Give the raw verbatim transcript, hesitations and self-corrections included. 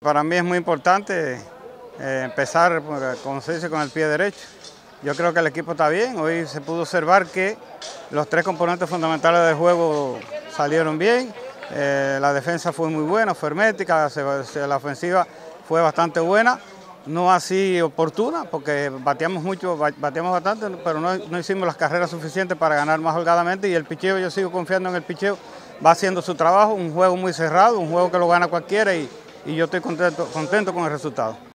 Para mí es muy importante eh, empezar, como se dice, con el pie derecho. Yo creo que el equipo está bien. Hoy se pudo observar que los tres componentes fundamentales del juego salieron bien. Eh, la defensa fue muy buena, fue hermética, se, se, la ofensiva fue bastante buena. No así oportuna, porque bateamos mucho, bateamos bastante, pero no, no hicimos las carreras suficientes para ganar más holgadamente. Y el picheo, yo sigo confiando en el picheo, va haciendo su trabajo, un juego muy cerrado, un juego que lo gana cualquiera y, y yo estoy contento, contento con el resultado.